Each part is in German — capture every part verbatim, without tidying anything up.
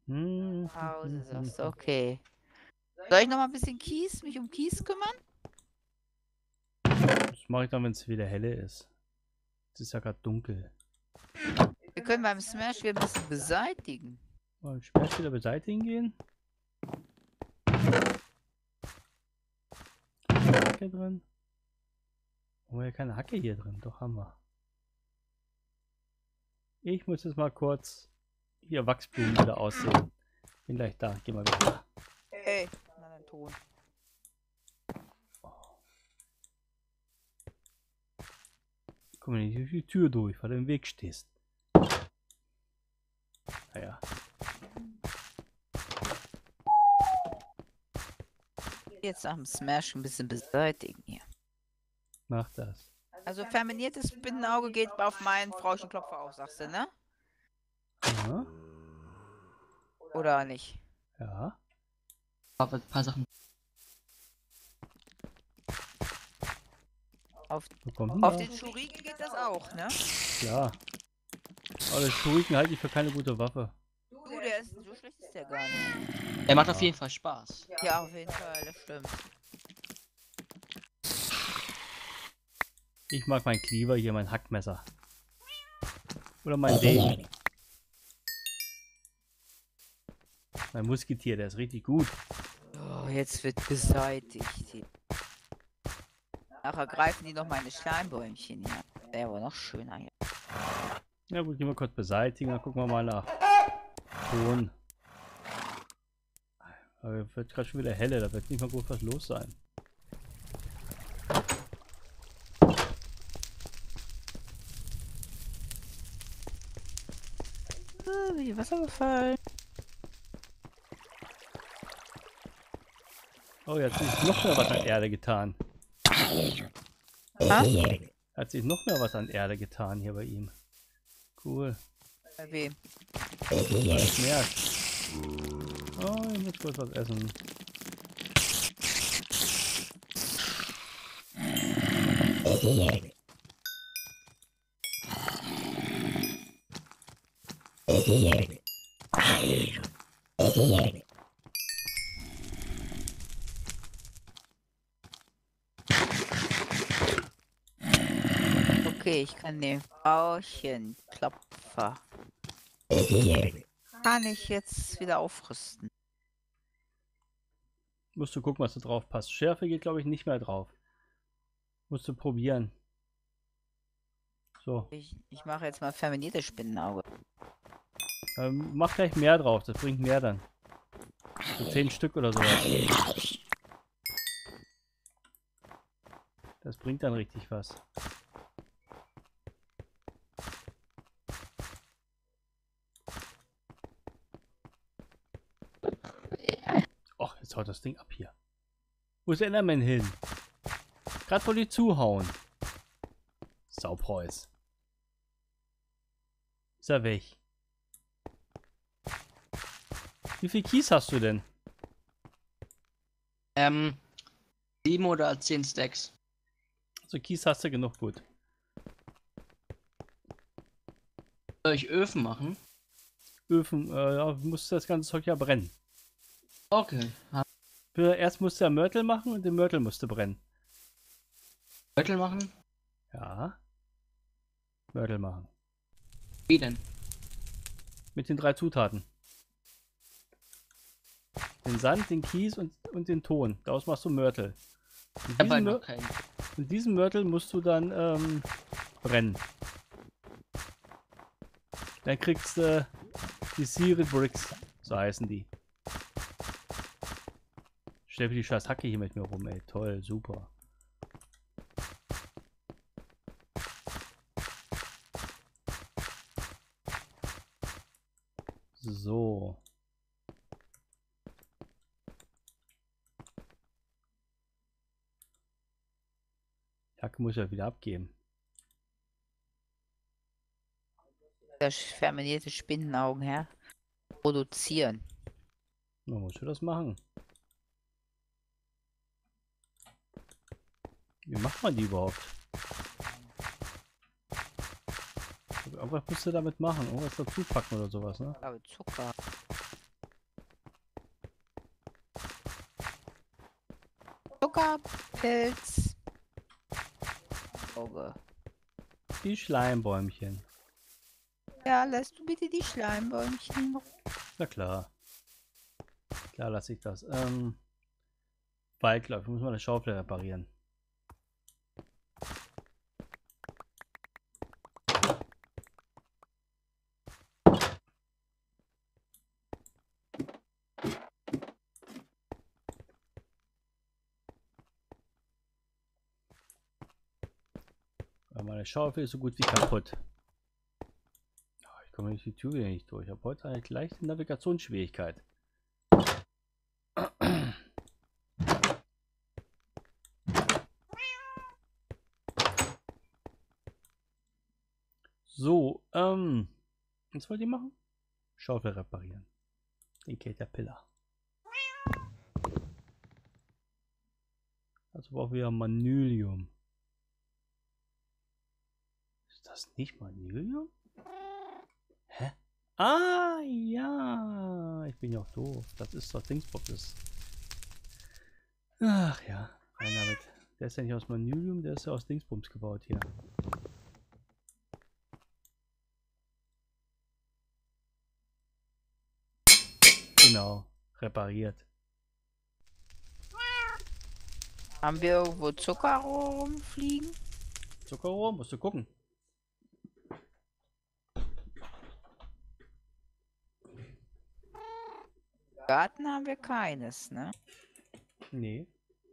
Hm. Pause, sagst du, okay. Soll ich noch mal ein bisschen Kies, mich um Kies kümmern? Das mache ich dann, wenn es wieder helle ist. Es ist ja gerade dunkel. Wir können beim Smash wieder ein bisschen beseitigen. Wollen wir Smash wieder beseitigen gehen? Hacke drin? Haben wir ja keine Hacke hier drin? Doch, haben wir. Ich muss jetzt mal kurz hier Wachsblumen wieder aussehen. Bin gleich da. Geh mal wieder. Hey, na dann Ton. Komm nicht durch die Tür durch, weil du im Weg stehst. Naja. Jetzt nach dem Smash ein bisschen beseitigen hier. Mach das. Also fermentiertes Spinnenauge geht auf meinen Frauchenklopfer auf, sagst du, ne? Ja. Oder nicht? Ja. Aber ein paar Sachen. Auf, Wo kommt denn auf da? den Schuriken geht das auch, ne? Klar. Aber das Shuriken halte ich für keine gute Waffe. Du, der ist, so schlecht ist der gar nicht. Er macht Ja. auf jeden Fall Spaß. Ja, auf jeden Fall, das stimmt. Ich mag mein Cleaver hier, mein Hackmesser. Oder mein Degen. Mein Musketier, der ist richtig gut. Oh, jetzt wird beseitigt hier. Nachher greifen die noch meine Schleimbäumchen hier. Wäre aber noch schöner hier. Ja gut, gehen wir kurz beseitigen, dann gucken wir mal nach Ton. Aber wird gerade schon wieder helle, da wird nicht mal gut was los sein. Oh, wie Wasser gefallen. Oh, jetzt hat sich noch mehr was an Erde getan. Ha? Hat sich noch mehr was an Erde getan hier bei ihm. Cool. Bei wem? Ich merke. Oh, ich muss kurz was essen. Okay, ich kann den Frauchenklopfer. Kann ich jetzt wieder aufrüsten. Musst du gucken, was da drauf passt. Schärfe geht, glaube ich, nicht mehr drauf. Musst du probieren. So. Ich, ich mache jetzt mal fermentiertes Spinnenauge. Ähm, mach gleich mehr drauf, das bringt mehr dann. So zehn Stück oder sowas. Das bringt dann richtig was. Och, jetzt haut das Ding ab hier. Wo ist der Enderman hin? Gerade wollte ich zuhauen. Saupreuß. Ist er weg. Wie viel Kies hast du denn? Ähm, sieben oder zehn Stacks. So Kies hast du genug, gut. Soll ich Öfen machen? Öfen, äh, ja, musst das ganze Zeug ja brennen. Okay. Für, erst musst du ja Mörtel machen und den Mörtel musst du brennen. Beutel machen? Ja. Mörtel machen. Wie denn? Mit den drei Zutaten. Den Sand, den Kies und, und den Ton. Daraus machst du Mörtel. Und Ich habe diesen, noch Mör keinen. und diesen Mörtel musst du dann ähm, brennen. Dann kriegst du äh, die Seared Bricks. So heißen die. Stell mir die scheiß Hacke hier mit mir rum, ey. Toll, super. So. Die Hacke muss ich ja wieder abgeben. Das fermentierte Spinnenaugen her. Produzieren. Na, musst du das machen. Wie macht man die überhaupt? Irgendwas musst du damit machen. Irgendwas dazu packen oder sowas, ne? Aber Zucker. Zuckerpilz. Auge. Die Schleimbäumchen. Ja, lässt du bitte die Schleimbäumchen? Na klar. Klar lasse ich das. Ähm, Waldlauf, ich muss mal eine Schaufel reparieren. Meine Schaufel ist so gut wie kaputt. Ich komme durch die Tür wieder nicht durch. Ich habe heute eine leichte Navigationsschwierigkeit. So, ähm, was wollt ihr machen? Schaufel reparieren. Den Caterpillar. Also brauchen wir Manylium. Ist das nicht Manylium? Hä? Ah, ja. Ich bin ja auch doof. Das ist doch Dingsbums. Ach ja. Rein damit. Der ist ja nicht aus Manylium, der ist ja aus Dingsbums gebaut hier. Genau. Repariert. Haben wir irgendwo Zuckerrohr rumfliegen? Zuckerrohr? Musst du gucken. Garten haben wir keines, ne? Nee.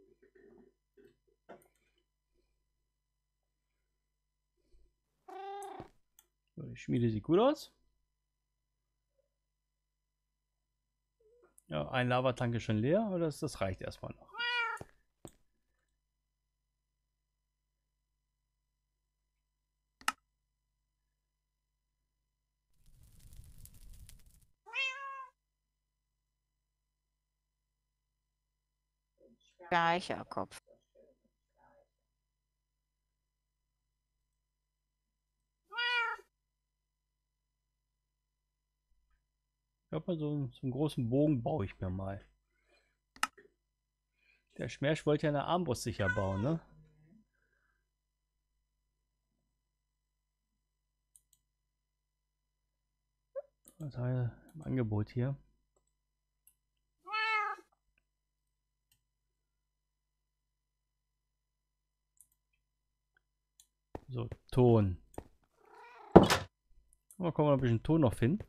So, die Schmiede sieht gut aus. Ja, ein Lavatank ist schon leer, aber das, das reicht erstmal noch. Speicherkopf. Ich glaube mal, so, so einen großen Bogen baue ich mir mal. Der Schmersch wollte ja eine Armbrust sicher bauen, ne? Was haben wir im Angebot hier? So, Ton. Mal gucken, ob wir ein bisschen Ton noch finden.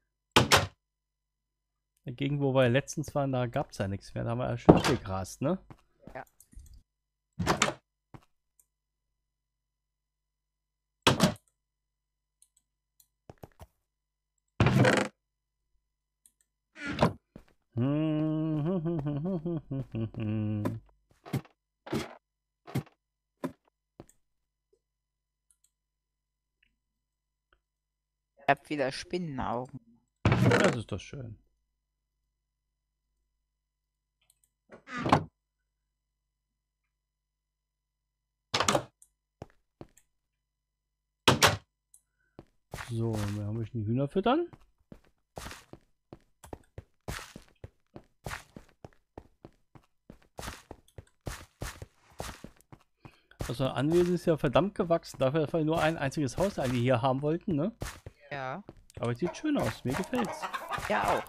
Dagegen, wo wir letztens waren, da gab es ja nichts mehr. Da haben wir ja schon abgegrast, ne? Ja. Ich hab wieder Spinnenaugen. Das ist doch schön. So, wir haben die Hühner füttern. Also Anwesen ist ja verdammt gewachsen, dafür, dass wir nur ein einziges Haus eigentlich hier haben wollten, ne? Ja. Aber es sieht schön aus, mir gefällt's. Ja, auch.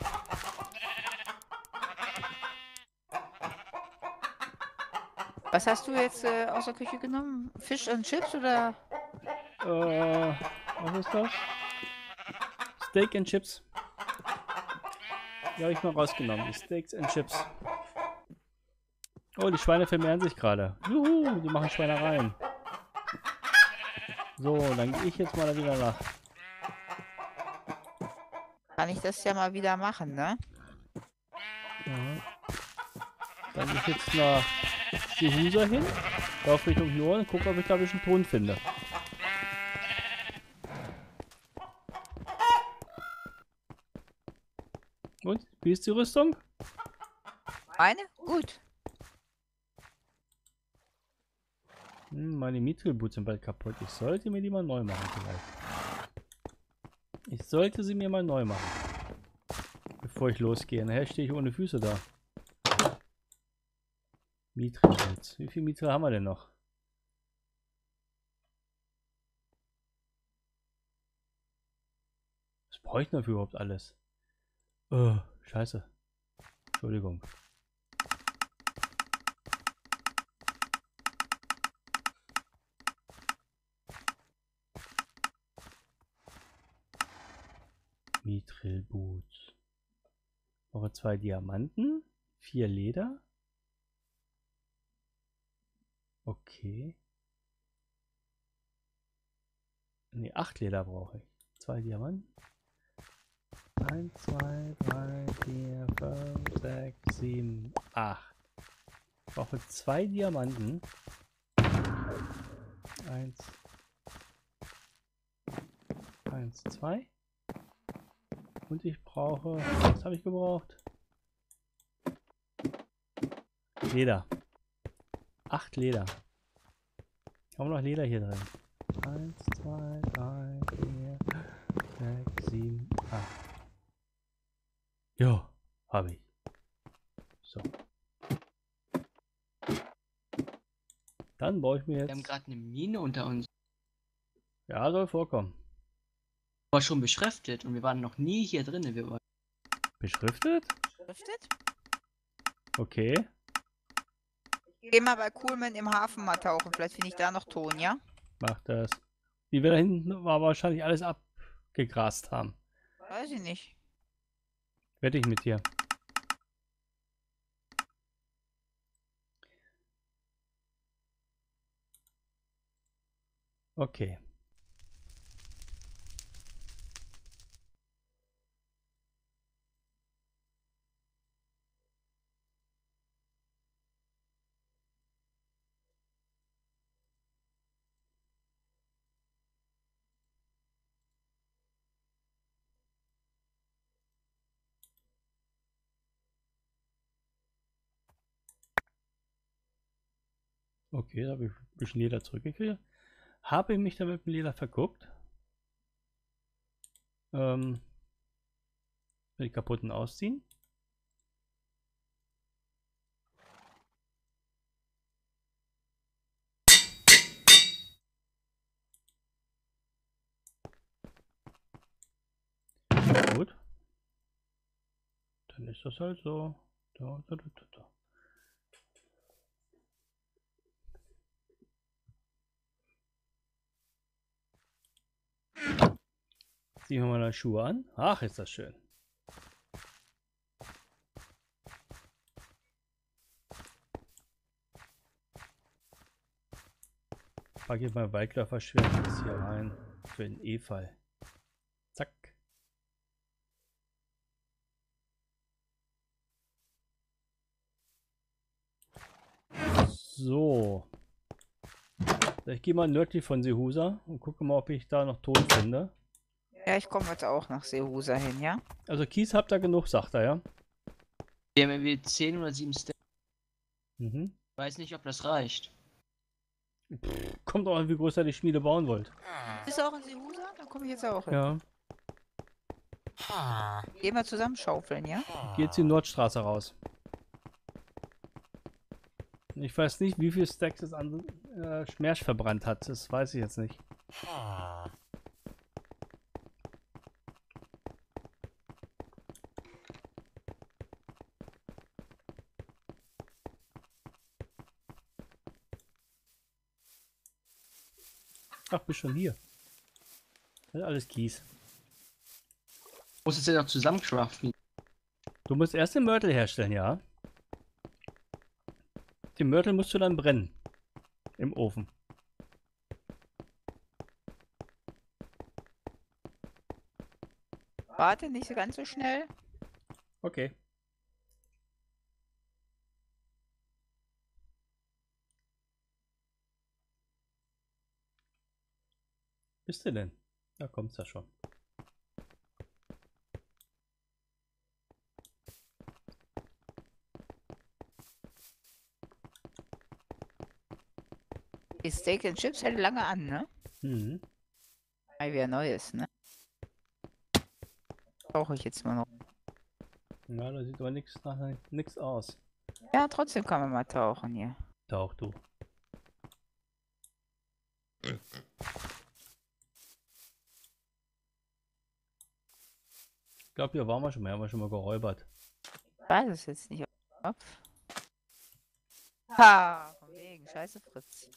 Was hast du jetzt äh, aus der Küche genommen? Fisch und Chips oder? Äh, was ist das? Steak and Chips. Die habe ich mal rausgenommen. Die Steaks and Chips. Oh, die Schweine vermehren sich gerade. Juhu, die machen Schweinereien. So, dann gehe ich jetzt mal da wieder nach. Kann ich das ja mal wieder machen, ne? Ja. Dann gehe ich jetzt nach Sehusa hin. Laufe Richtung Norden und gucke, ob ich da ein bisschen Ton finde. Und, wie ist die Rüstung? Meine? Gut. Hm, meine Mithril-Boots sind bald kaputt. Ich sollte mir die mal neu machen vielleicht. Ich sollte sie mir mal neu machen. Bevor ich losgehe. Nachher stehe ich ohne Füße da. Mithril. Wie viel Mithril haben wir denn noch? Was bräuchten wir für überhaupt alles? Oh, scheiße. Entschuldigung. Mithril-Boots. Brauche zwei Diamanten, vier Leder. Okay. Ne, acht Leder brauche ich. Zwei Diamanten. eins, zwei, drei, vier, fünf, sechs, sieben, acht. Ich brauche zwei Diamanten. Eins. Eins, zwei. Und ich brauche. Was habe ich gebraucht? Leder. Acht Leder. Haben wir noch Leder hier drin? Eins, zwei, drei, vier, sechs, sieben, acht. Ja, habe ich. So. Dann baue ich mir Wir haben jetzt. gerade eine Mine unter uns. Ja, soll vorkommen. War schon beschriftet und wir waren noch nie hier drinnen. Wir waren Beschriftet? Schriftet? Okay. Geh mal bei Coolman im Hafen mal tauchen. Vielleicht finde ich da noch Ton, ja? Mach das. Die wir da hinten war wahrscheinlich alles abgegrast haben. Weiß ich nicht. Wette ich mit dir. Okay. Okay, da habe ich ein bisschen Leder zurückgekriegt. Habe ich mich da mit dem Leder verguckt? Ähm, die kaputten ausziehen. Gut. Dann ist das halt so. Da, da, da, da, da. Ziehen wir mal die Schuhe an. Ach, ist das schön. Packe ich mein Waldläuferschwert jetzt hier rein. Für den E-Fall. Zack. So. Ich gehe mal nördlich von Sehusa und gucke mal, ob ich da noch Ton finde. Ja, ich komme jetzt auch nach Seehusa hin, ja? Also Kies habt ihr genug, sagt er, ja? wir haben irgendwie zehn oder sieben Stacks. Mhm. Weiß nicht, ob das reicht. Kommt auch an, wie groß ihr die Schmiede bauen wollt. Bist du auch in Seehusa? Dann komme ich jetzt auch hin. Ja. Gehen wir zusammen schaufeln, ja? Ich gehe jetzt die Nordstraße raus. Ich weiß nicht, wie viel Stacks es an äh, Schmerz verbrannt hat. Das weiß ich jetzt nicht. Ach, bist schon hier. Das ist alles Kies. Muss es ja noch zusammencraften. Du musst erst den Mörtel herstellen, ja? Den Mörtel musst du dann brennen. Im Ofen. Warte, nicht so ganz so schnell. Okay. Bist du denn? Da kommt's ja schon. Die Steak and Chips hält lange an, ne? Mhm. Mal wieder Neues, ne? Brauche ich jetzt mal noch. Ja, da sieht aber nichts nach nichts aus. Ja, trotzdem kann man mal tauchen hier. Tauch du. Ich glaube, hier waren wir schon mal, haben wir schon mal geräubert. Ich weiß es jetzt nicht. Ob. Ha, von wegen. Scheiße, Fritz.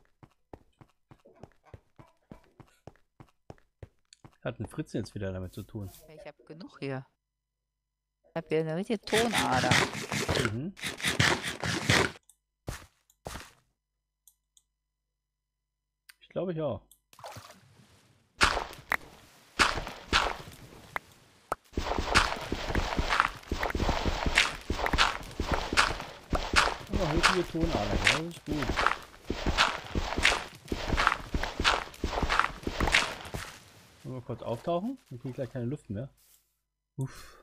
Hat ein Fritz jetzt wieder damit zu tun? Ich habe genug hier. Ich habe hier eine richtige Tonader. Mhm. Ich glaube ich auch. Aber richtige Tonader, das ist gut. Wollen wir kurz auftauchen? Dann kriege ich gleich keine Luft mehr. Uff.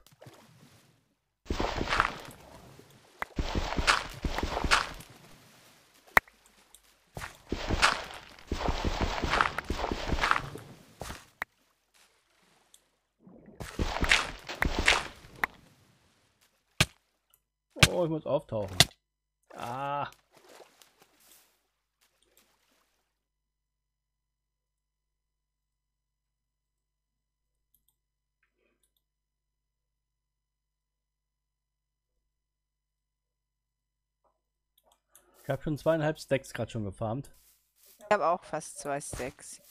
Oh, ich muss auftauchen. Ah. Ich habe schon zweieinhalb Stacks gerade schon gefarmt. Ich habe auch fast zwei Stacks.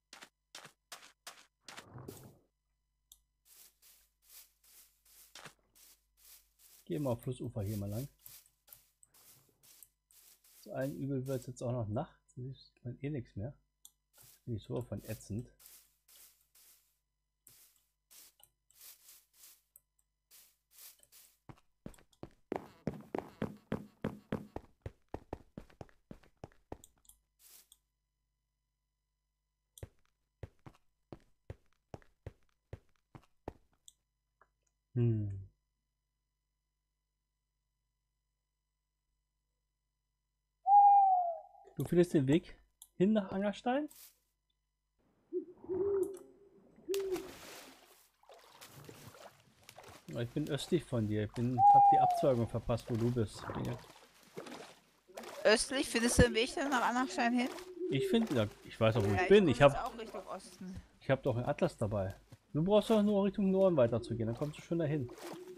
Gehen wir auf Flussufer hier mal lang. Zu allen Übel wird es jetzt auch noch nachts. Da sieht man eh nichts mehr. Bin ich so von ätzend. Hm. Du findest den Weg hin nach Angerstein? Ich bin östlich von dir. Ich bin, hab die Abzweigung verpasst, wo du bist. Ich bin jetzt- Östlich, findest du den Weg dann nach Anachstein hin? Ich finde, ja, ich weiß auch, wo Ja, ich bin. komm Ich jetzt habe auch Richtung Osten. ich hab doch einen Atlas dabei. Du brauchst doch nur Richtung Norden weiterzugehen, dann kommst du schon dahin.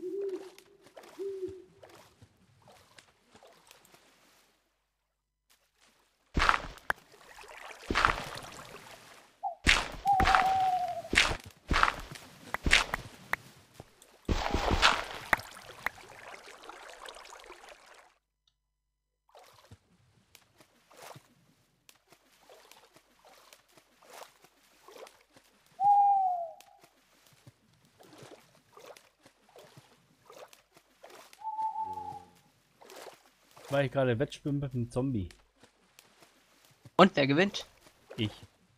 Weil ich gerade wettschwimmen mit einem Zombie. Und wer gewinnt? Ich.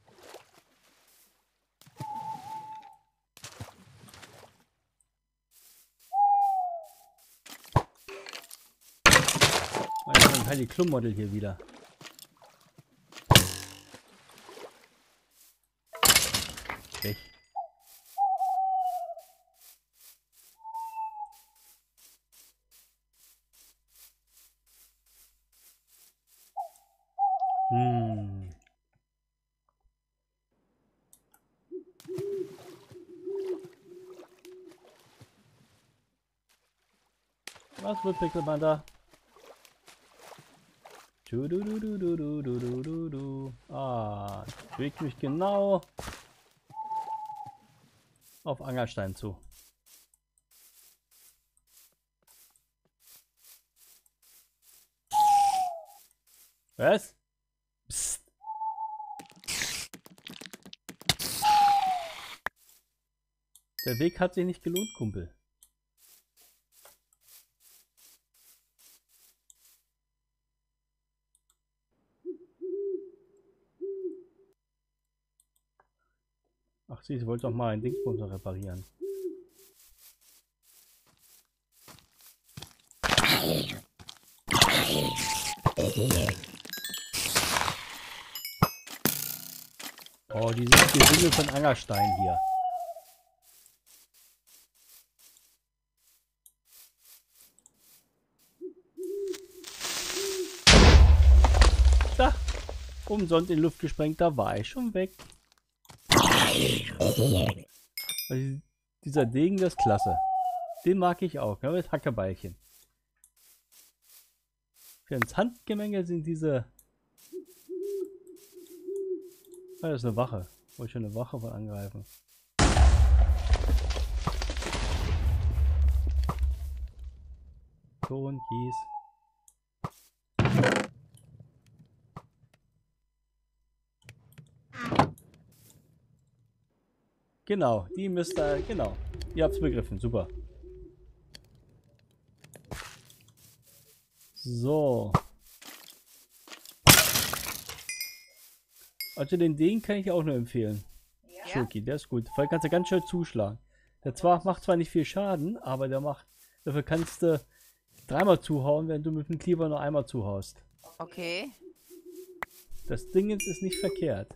Ein Heidi Klum Model hier wieder. Weg. Hm. Was wird Pixelmann da? Du, du, du, du, du, du, du, du, du, du. Ah, ich bewege mich genau auf Angerstein zu. Was? Psst. Der Weg hat sich nicht gelohnt, Kumpel. Ach sie, sie wollte doch mal ein Dingsbums reparieren. Oh, dieses Gewimmel von Angerstein hier. umsonst in die Luft gesprengt, da war ich schon weg. Also dieser Degen, das ist klasse. Den mag ich auch, ne, mit Hackebeilchen. Für ins Handgemenge sind diese... Ah, das ist eine Wache. Wollte ich schon eine Wache von angreifen. Ton, Kies. Genau, die müsst ihr, genau. Ihr habt's begriffen, super. So. Also den Degen kann ich auch nur empfehlen. Ja? Schoki, der ist gut. Vor allem kannst du ganz schön zuschlagen. Der zwar macht zwar nicht viel Schaden, aber der macht, dafür kannst du dreimal zuhauen, wenn du mit dem Cleaver nur einmal zuhaust. Okay. Das Ding ist nicht verkehrt.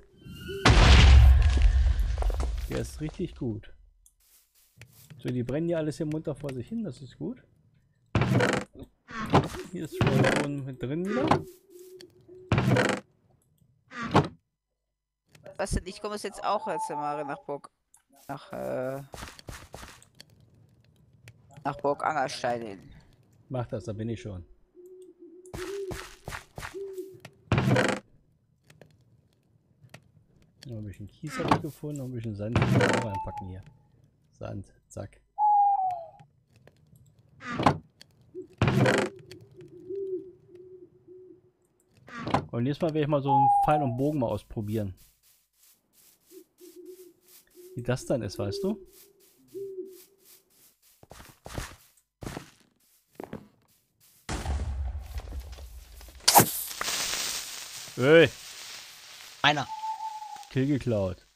Der ist richtig gut. So, die brennen ja alles hier munter vor sich hin, das ist gut. Hier ist schon mit drin wieder. Was denn? Ich komme jetzt auch jetzt mal nach Burg. Nach, äh, nach Burg Angerstein hin. Mach das, da bin ich schon. Noch ein bisschen Kies habe ich gefunden, noch ein bisschen Sand auch reinpacken hier. Sand, zack. Und nächstes Mal werde ich mal so einen Pfeil und Bogen mal ausprobieren. Wie das dann ist, weißt du? Hey, Einer. Kill geklaut.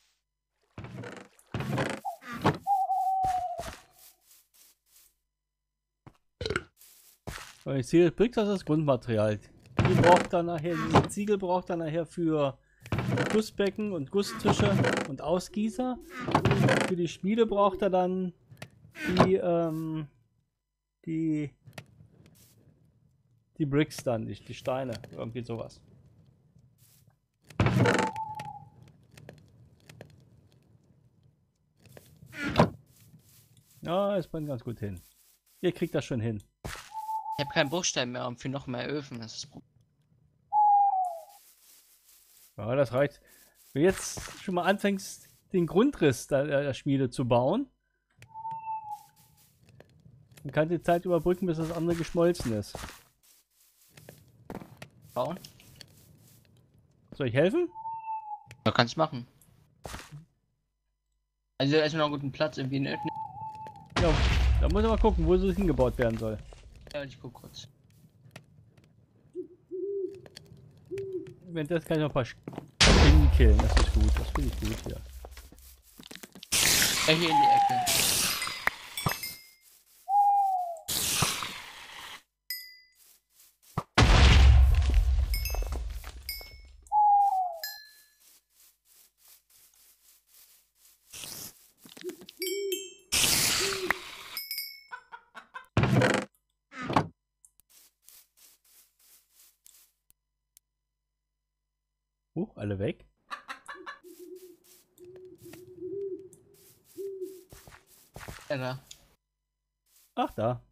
Und ich sehe, bringt das das Grundmaterial. Die braucht dann nachher, diese Ziegel braucht dann nachher für Gussbecken und Gusstische und Ausgießer. Für die Schmiede braucht er dann die, ähm, die, die Bricks dann, die, die Steine, irgendwie sowas. Ja, es brennt ganz gut hin. Ihr kriegt das schon hin. Ich habe keinen Bruchstein mehr, um für noch mehr Öfen. Das ist das Problem. Ja, das reicht. Wenn du jetzt schon mal anfängst, den Grundriss der, der Schmiede zu bauen, dann kann die Zeit überbrücken, bis das andere geschmolzen ist. Bauen? Soll ich helfen? Ja, kannst machen. Also erstmal noch einen guten Platz irgendwie in der Öffnung. Ja, da muss ich mal gucken, wo es hingebaut werden soll. Ja, ich guck kurz. Wenn das kann ich noch ein paar Spinnen killen, das ist gut, das finde ich gut hier. Ja, hier in die Ecke. Huch, alle weg. Ja, da. Ach, da.